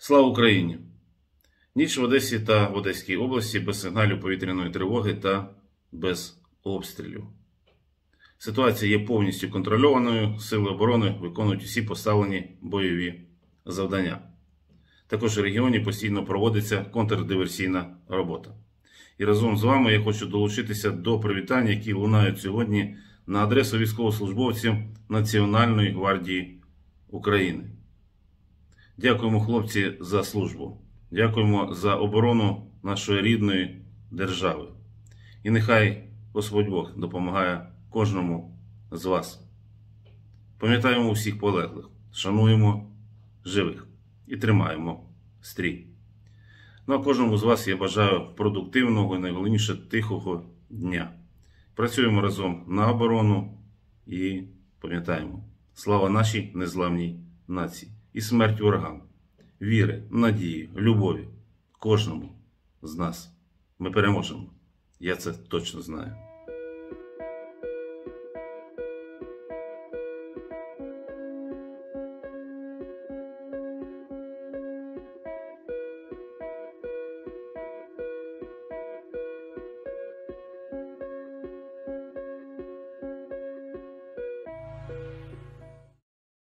Слава Україні! Ніч в Одесі та в Одеській області без сигналів повітряної тривоги та без обстрілів. Ситуація є повністю контрольованою, сили оборони виконують усі поставлені бойові завдання. Також в регіоні постійно проводиться контрдиверсійна робота. І разом з вами я хочу долучитися до привітань, які лунають сьогодні на адресу військовослужбовців Національної гвардії України. Дякуємо, хлопці, за службу. Дякуємо за оборону нашої рідної держави. І нехай Господь Бог допомагає кожному з вас. Пам'ятаємо усіх полеглих, шануємо живих і тримаємо стрій. Ну а кожному з вас я бажаю продуктивного і найголовніше тихого дня. Працюємо разом на оборону і пам'ятаємо: слава нашій незламній нації і смерть ворогам, віри, надії, любові кожному з нас. Ми переможемо. Я це точно знаю.